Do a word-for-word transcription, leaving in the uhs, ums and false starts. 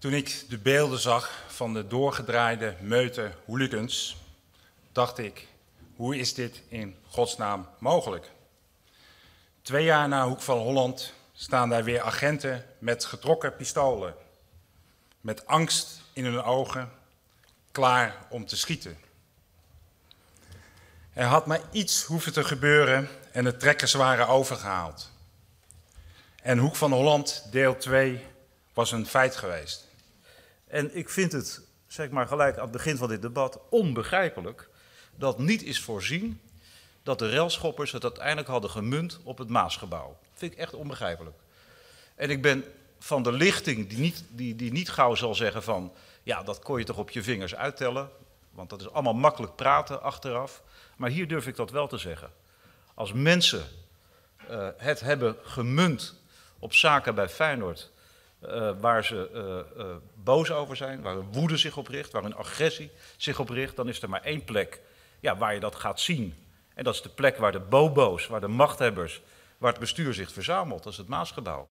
Toen ik de beelden zag van de doorgedraaide meute hooligans, dacht ik, hoe is dit in godsnaam mogelijk? Twee jaar na Hoek van Holland staan daar weer agenten met getrokken pistolen, met angst in hun ogen, klaar om te schieten. Er had maar iets hoeven te gebeuren en de trekkers waren overgehaald. En Hoek van Holland deel twee was een feit geweest. En ik vind het, zeg maar gelijk aan het begin van dit debat, onbegrijpelijk dat niet is voorzien dat de relschoppers het uiteindelijk hadden gemunt op het Maasgebouw. Dat vind ik echt onbegrijpelijk. En ik ben van de lichting die niet, die, die niet gauw zal zeggen van, ja, dat kon je toch op je vingers uittellen, want dat is allemaal makkelijk praten achteraf. Maar hier durf ik dat wel te zeggen. Als mensen uh, het hebben gemunt op zaken bij Feyenoord, Uh, waar ze uh, uh, boos over zijn, waar hun woede zich op richt, waar hun agressie zich op richt, dan is er maar één plek ja, waar je dat gaat zien. En dat is de plek waar de bobo's, waar de machthebbers, waar het bestuur zich verzamelt, dat is het Maasgebouw.